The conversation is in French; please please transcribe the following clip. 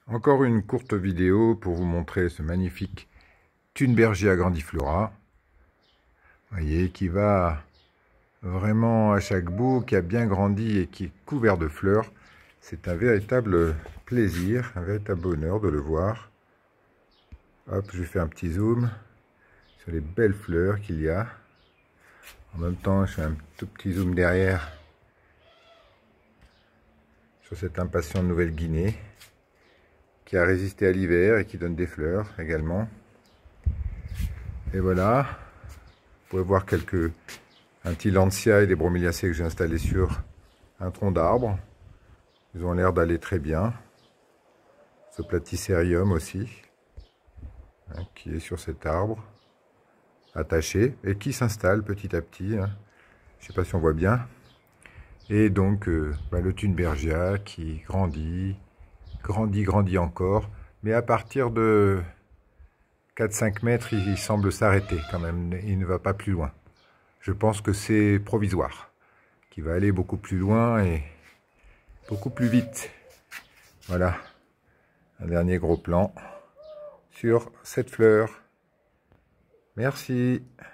Encore une courte vidéo pour vous montrer ce magnifique Thunbergia grandiflora. Vous voyez, qui va vraiment à chaque bout, qui a bien grandi et qui est couvert de fleurs. C'est un véritable plaisir, un véritable bonheur de le voir. Hop, je fais un petit zoom sur les belles fleurs qu'il y a. En même temps, je fais un tout petit zoom derrière sur cet impatient de Nouvelle-Guinée qui a résisté à l'hiver et qui donne des fleurs également. Et voilà, vous pouvez voir un petit Lancia et des Bromeliaceae que j'ai installés sur un tronc d'arbre. Ils ont l'air d'aller très bien. Ce Platycerium aussi, qui est sur cet arbre, attaché, et qui s'installe petit à petit. Je ne sais pas si on voit bien. Et donc, le Thunbergia qui grandit encore. Mais à partir de 4-5 mètres, il semble s'arrêter quand même. Il ne va pas plus loin. Je pense que c'est provisoire, qu'il va aller beaucoup plus loin et beaucoup plus vite. Voilà, un dernier gros plan sur cette fleur. Merci.